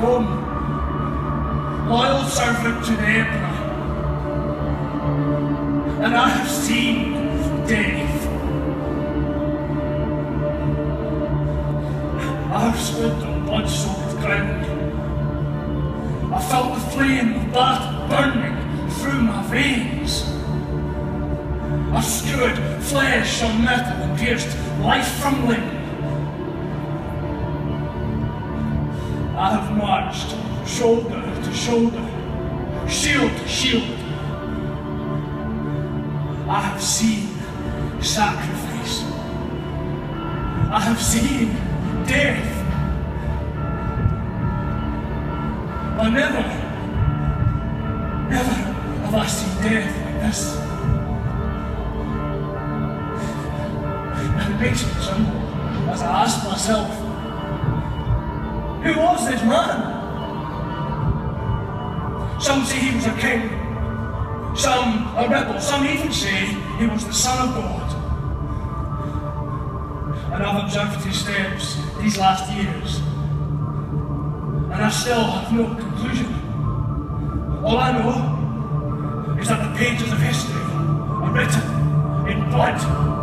Rome, loyal servant to the Emperor, and I have seen death. I have stood on blood-soaked ground. I felt the flame of battle burning through my veins. I skewered flesh on metal and pierced life from limb. I have marched shoulder to shoulder, shield to shield. I have seen sacrifice. I have seen death. But never have I seen death like this. And it makes me tremble as I ask myself, who was this man? Some say he was a king, some a rebel, some even say he was the Son of God. And I've observed his steps these last years, and I still have no conclusion. All I know is that the pages of history are written in blood.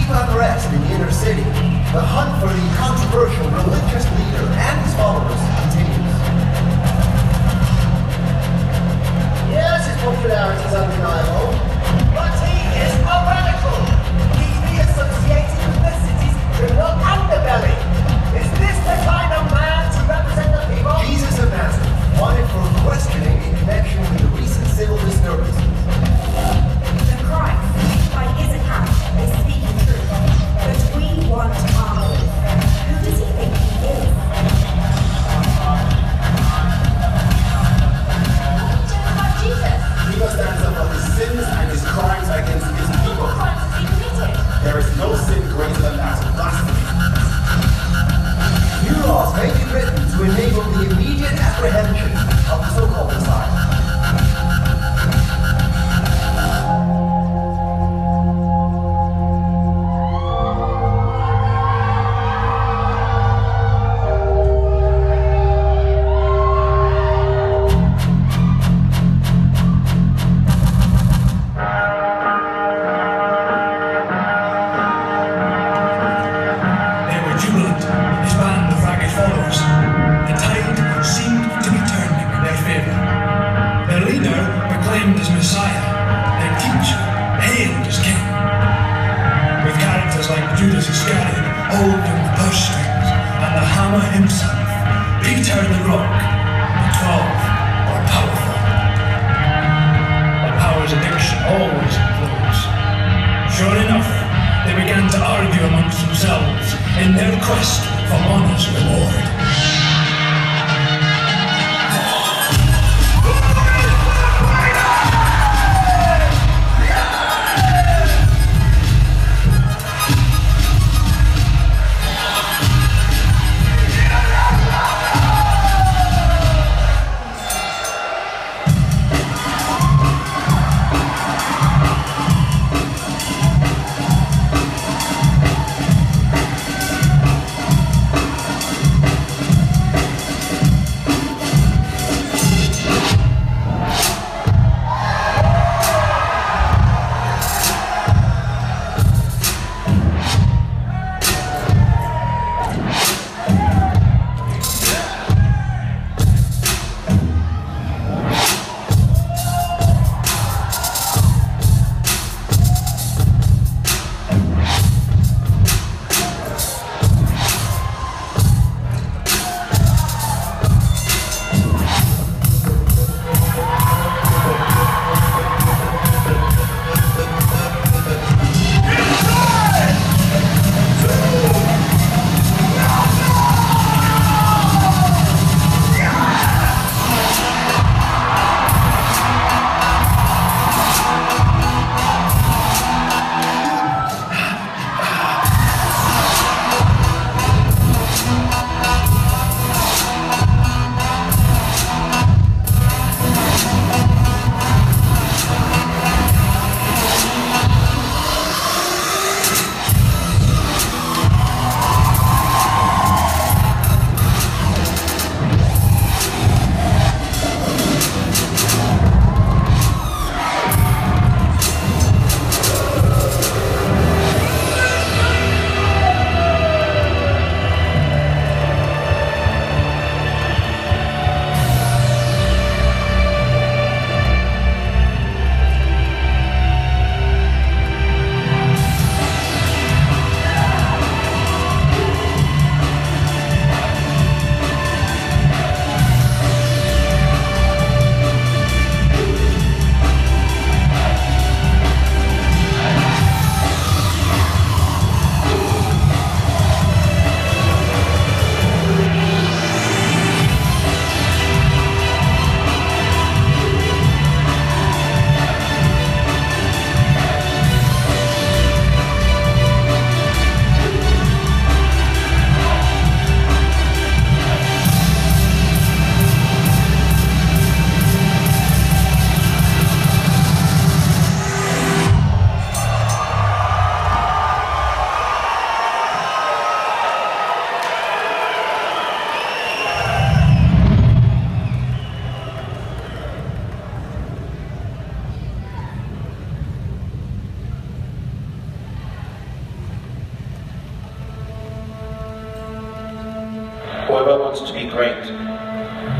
The hunt for the controversial religious leader and his followers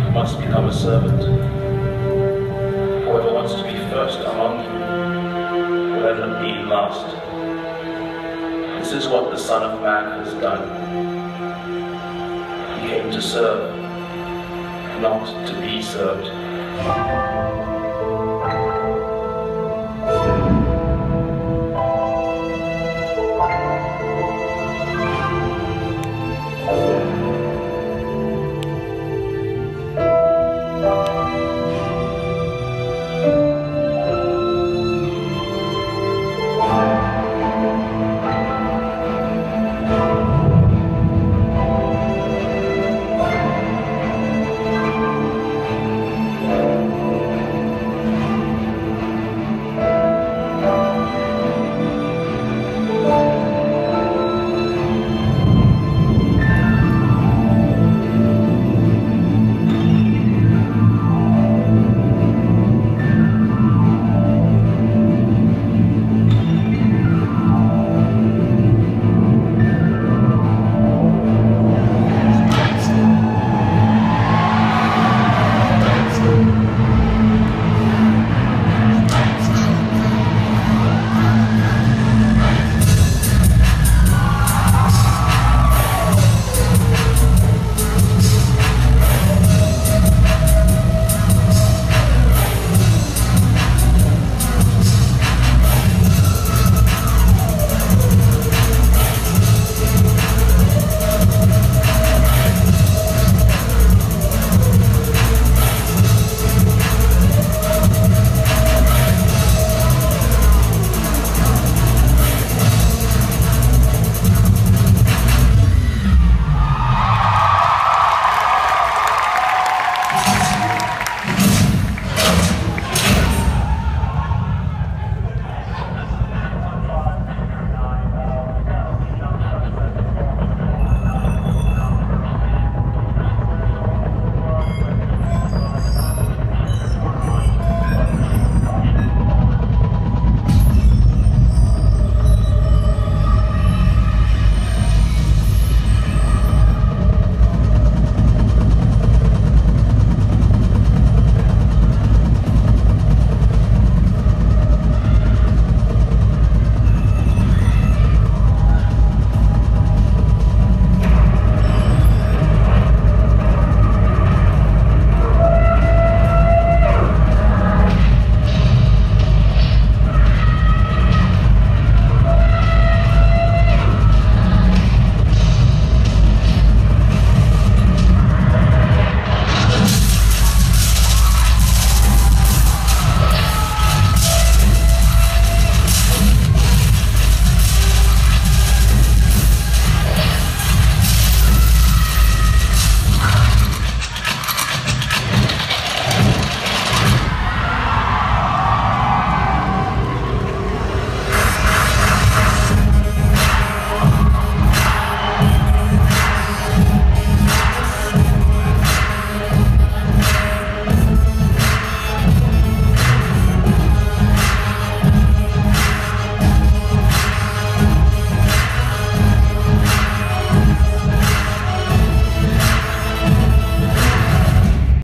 must become a servant. Whoever wants to be first among you will end up being last. This is what the Son of Man has done. He came to serve, not to be served.